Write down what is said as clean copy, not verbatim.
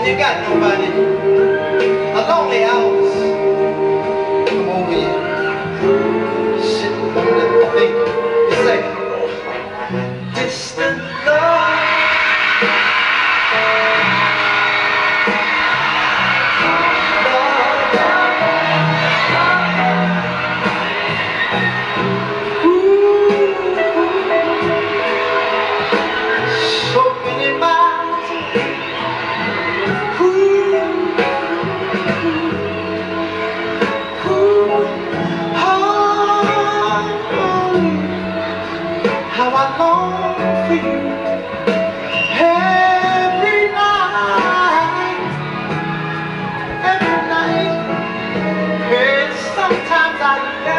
when you got nobody. A lonely house. Come over here. Sitting on the thing. You say, distant love. How I long for you every night, and sometimes I